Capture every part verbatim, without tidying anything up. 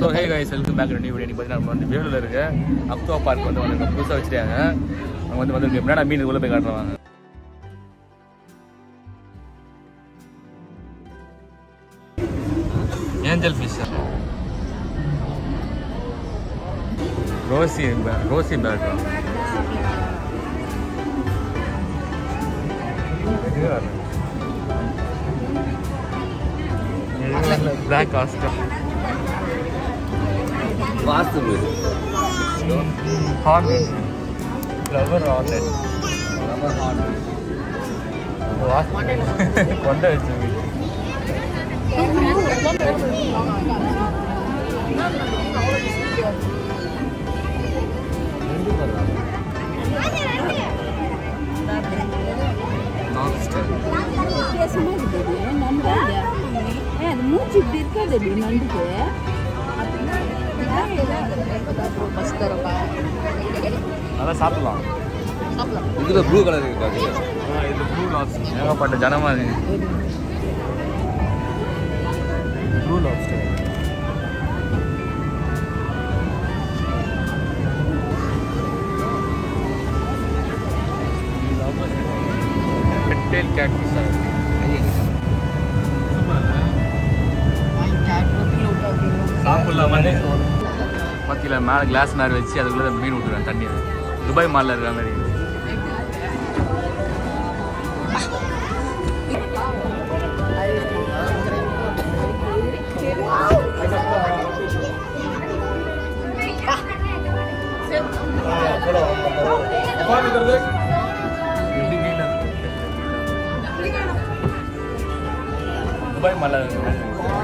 So hey guys welcome back to new video. பார்த்தீங்கன்னா நம்ம வந்து வேலூரில் இருக்க அக்வா பார்க் வந்து வந்து புதுசாக வச்சுட்டாங்க. அவங்க வந்து வந்து என்னடா மீன் உள்ள போய் காட்டுறாங்க. ஏஞ்சல் ஃபிஷ், ரோசி ரோசி பேக், பிளாக் ஆஸ்டர், வாஸ்து hornet, flower hornet, flower hornet, வாஸ்து கொண்ட வச்சு மூச்சு இப்படி இருக்காது நண்டுக்கு. அதான் சாப்பிடலாம். இதுல ப்ளூ கலர் இருக்காது. இது ப்ளூ லாப்ஸ்டர். ஏகப்பட்ட ஜனமா இருக்கு. ப்ளூ லாப்ஸ்டர் பெட்டேல் கேக்டஸ் சாப்பிடலாம். பத்தியில மேலே கிளாஸ் மாதிரி வச்சு அதுக்குள்ளே மீன் விட்டுருவேன். தண்ணி துபாய் மாலில் இருக்கிற மாதிரி. துபாய் மாலில் இருக்கிற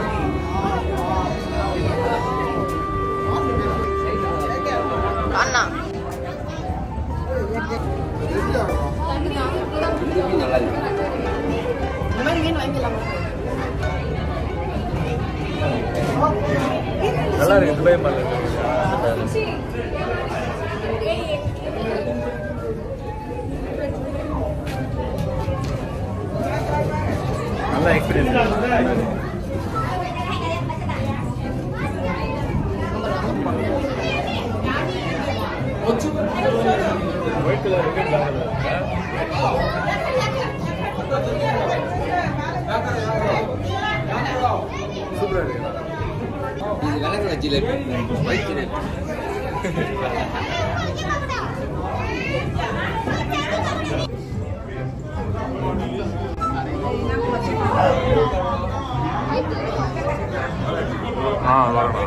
நல்லா இருக்கு. துபாய் மால் நல்லா எக்ஸ்பீரியன்ஸ். ஒயிட் கலர் இருக்கு, பிளாக் கலர் சூப்பரா இருக்கு. இது விலங்குல ஜிலேபி, ஒயிட் ஜிலேபி. ஆ வரும்.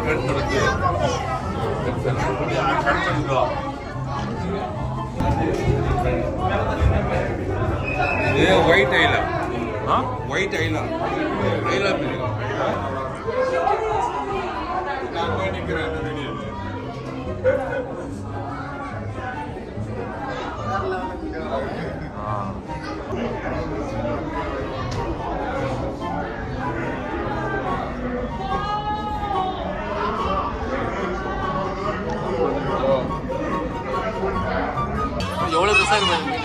இது ஒயிட் ஐலா. ஆ ஒயிட் ஐலா ஐலா மீன். நான் போய் நிக்கிறேன் வீடியோ. எவ்வளோ பெருசாக இருக்கு மீன்.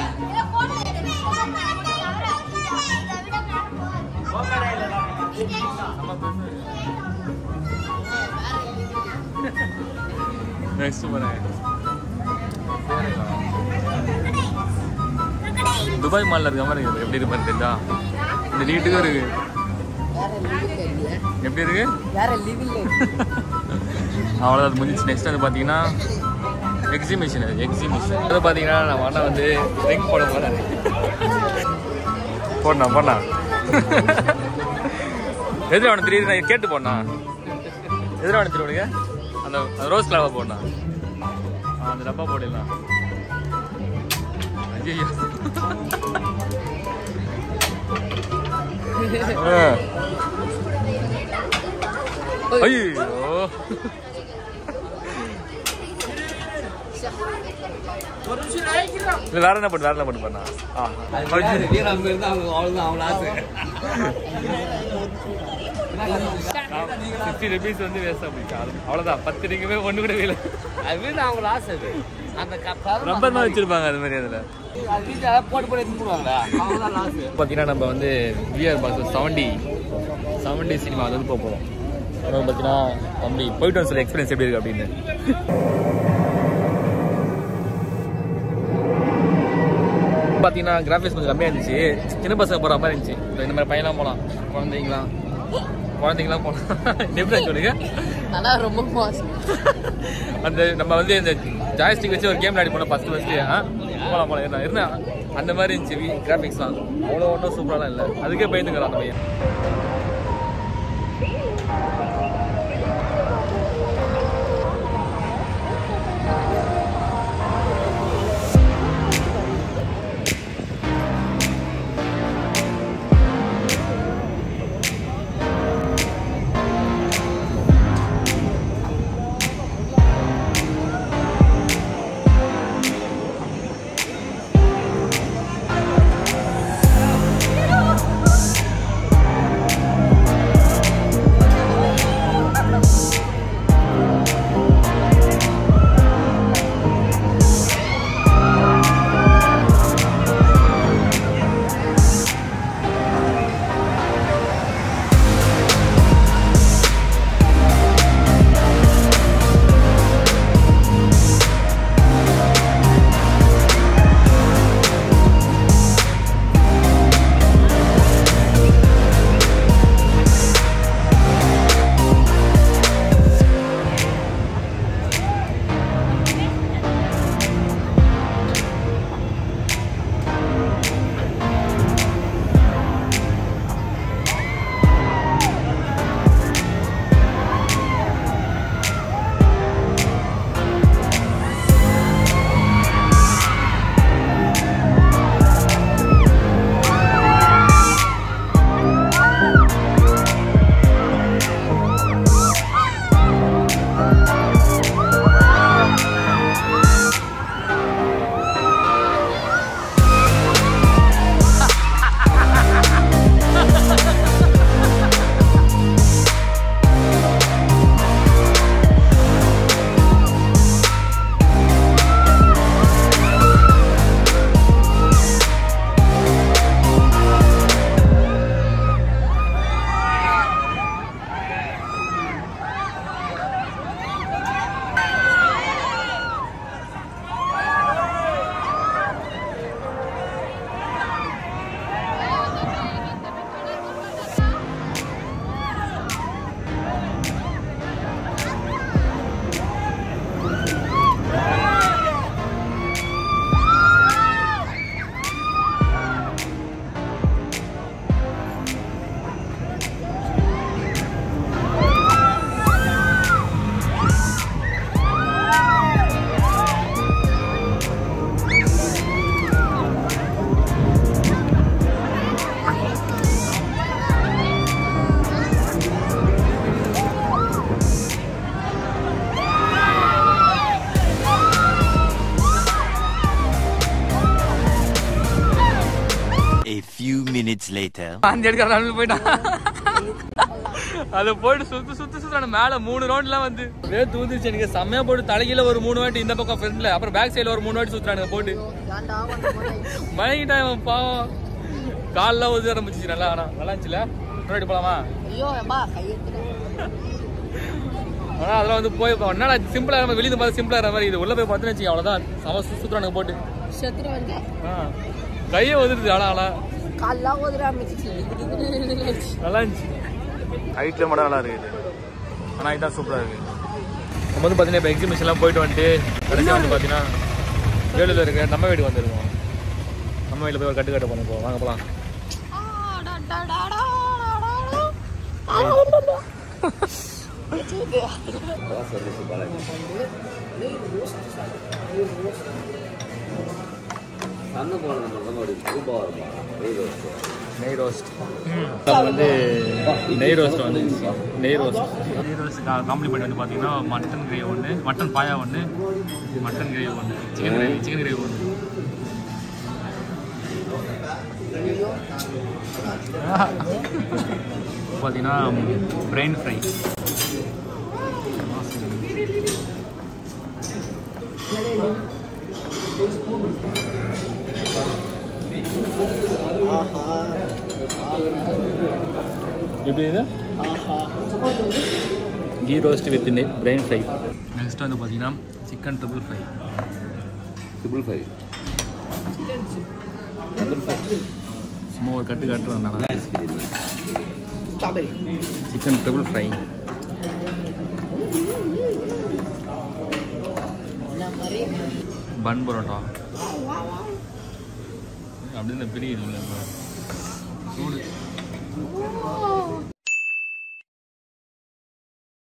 நெக்ஸ்ட் போறேன். துபாய் மால்ல இருக்க மாதிரி இருக்கு. எப்படி இருக்கு தெரிஞ்சா இந்த நீட்டுக்கும் இருக்கு. எப்படி இருக்கு? அவ்வளோதான், அது முடிஞ்சிச்சு. நெக்ஸ்ட் வந்து பார்த்தீங்கன்னா எக்ஸிபிஷன். எக்ஸிபிஷன் அது பார்த்தீங்கன்னா நம்ம அண்ணா வந்து ட்ரிங்க் போட போகிறேன். போடணா போடணா எதிர அவனை தெரியுது. நான் கேட்டு போடணா எதிர அவனை தெரியுங்க. அந்த ரோஸ் கலவை போடணா. அந்த டப்பா போடலாம். ஐயோ ஐயோ வேற என்ன பண்ணு வேற என்ன பண்ணு பண்ணா. ஃபிஃப்டி ருபீஸ் வந்து வேஸ்ட் அப்படிக்கா. அவ்வளோதான். பத்து ரிங்குமே ஒன்று கூட வேலை. அது அவங்க லாஸ். அது அந்த ரப்பர் தான் வச்சிருப்பாங்க. அது மாதிரி அதில் போட்டு போட்டு எடுத்துருவாங்களா. பார்த்தீங்கன்னா நம்ம வந்து VR box seventy seventy cinema வந்து போக போகிறோம். பார்த்தீங்கன்னா தம்பி போயிட்டு வந்து சொல்லி எக்ஸ்பீரியன்ஸ் எப்படி இருக்கு அப்படின்னு. பார்த்தீங்கன்னா கிராஃபிக்ஸ் கொஞ்சம் கம்மியாக இருந்துச்சு, சின்ன பசங்க போகிற மாதிரி இருந்துச்சு. இந்த மாதிரி பையன்லாம் போகலாம், குழந்தைங்களாம் குழந்தைங்களாம் போகலாம். எப்படி சொல்லுங்க, ஆனால் ரொம்ப மோசம். அந்த நம்ம வந்து இந்த ஜாய்ஸ்டிக் வச்சு ஒரு கேம் விளையாடி போனோம் ஃபஸ்ட்டு ஃபஸ்ட்டு. போகலாம் போகலாம் இருந்தா இருந்தா அந்த மாதிரி இருந்துச்சு கிராஃபிக்ஸ்லாம். அவ்வளோ ஒன்றும் சூப்பராலாம் இல்லை, அதுக்கே பயந்துக்கிறான் அந்த பையன். minutes later. அந்த எடுக்க ரவுண்ட்ல போய்ட்டான். அத போட்டு சுத்து சுத்து சுத்து மேல மூணு ரவுண்ட்லாம் வந்து வே தூந்துச்சு. எனக்கு செம்மையா போட்டு தலையில ஒரு மூணு வாட்டி இந்த பக்கம் ஃப்ரண்ட்ல, அப்புறம் பேக் சைடுல ஒரு மூணு வாட்டி சுத்துறானுங்க போட்டு. மயங்கிட்டான் பாவம். கால்லாம் ஊத ஆரம்பிச்சிச்சு. நல்லா ஆனா நல்லா இருந்துச்சுல. முன்னாடி போலாமா? ஐயோ அம்மா கையெடுத்து. ஆனா அதெல்லாம் வந்து போய் என்னடா சிம்பிளா நம்ம வெளியில பார்த்து சிம்பிளா இருக்க மாதிரி இது உள்ள போய் பார்த்தேன்னு வச்சுக்கோங்க அவ்வளவுதான். சம சுத்துறானுங்க போட்டு. செத்துறாங்க. ஆ கையை ஒதுருது. ஆனா ஆனா கால்லாம் ஒதுற ஆரம்பிச்சிச்சு. நல்லா இருந்துச்சு. ஹைட்ல மட்டும் நல்லா இருக்குது. ஆனா ஹைட்டா சூப்பரா இருக்கு. நம்ம வந்து பாத்தீங்கன்னா இப்போ எக்ஸிபிஷன்லாம் போயிட்டு வந்துட்டு கடைசியாக வந்து பார்த்தீங்கன்னா வேலூரில் இருக்க நம்ம வீட்டுக்கு வந்துருக்கோம். நம்ம வீட்டில் போய் ஒரு கட்டு கட்ட போனோம். வாங்க போகலாம். நெய் ரோஸ்ட் வந்து நெய் ரோஸ்ட் வந்து நெய் ரோஸ்ட் நெய் ரோஸ்ட் காம்ப்ளிமெண்ட் வந்து பார்த்தீங்கன்னா மட்டன் கிரேவி ஒன்று, மட்டன் பாயா ஒன்று, மட்டன் கிரேவி ஒன்று, சிக்கன் கிரேவி சிக்கன் கிரேவி ஒன்று. பார்த்தீங்கன்னா பிரெயின் ஃப்ரை. எப்படி இது ghee roast with brain fry. Next வந்து பார்த்தீங்கன்னா chicken triple fry. Triple five சும்மா ஒரு கட்டு கட்டுறதுனால strawberry chicken triple fry. Bun parotta அப்படின்னு பிரியுது சூடு.